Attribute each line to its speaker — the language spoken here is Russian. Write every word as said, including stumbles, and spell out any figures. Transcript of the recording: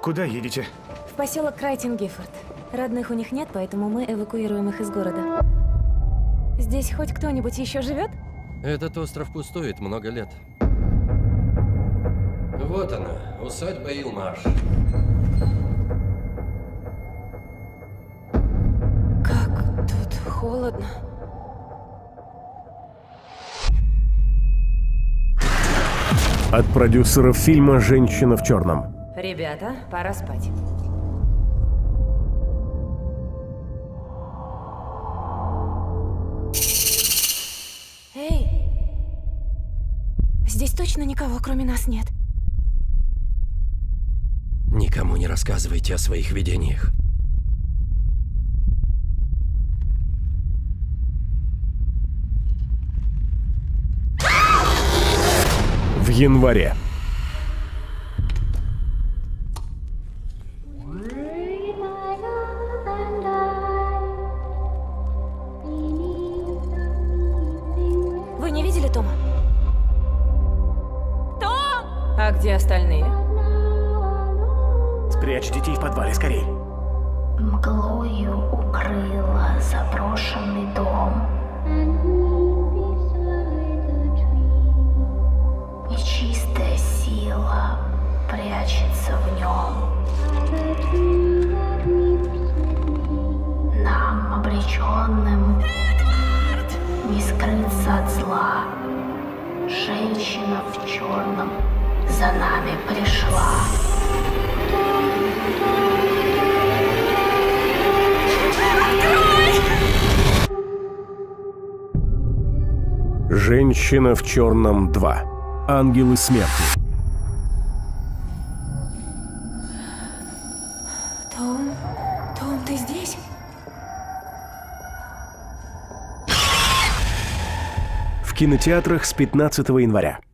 Speaker 1: Куда едете?
Speaker 2: В поселок Крайтин-Гиффорд. Родных у них нет, поэтому мы эвакуируем их из города. Здесь хоть кто-нибудь еще живет?
Speaker 3: Этот остров пустует много лет. Вот она, усадьба Илмарш.
Speaker 2: Как тут холодно.
Speaker 4: От продюсеров фильма «Женщина в черном».
Speaker 2: Ребята, пора спать. Эй! Здесь точно никого, кроме нас, нет?
Speaker 3: Никому не рассказывайте о своих видениях.
Speaker 4: В январе.
Speaker 2: Вы не видели Тома? Том! А где остальные?
Speaker 1: Спрячь детей в подвале, скорей.
Speaker 5: Мглою укрыла заброшенный дом. Нечистая сила прячется в нем. Нам, обреченным, не скрыться от зла. Женщина в черном за нами пришла.
Speaker 4: «Женщина в черном два. Ангелы смерти».
Speaker 2: Том? Том, ты здесь?
Speaker 4: В кинотеатрах с пятнадцатого января.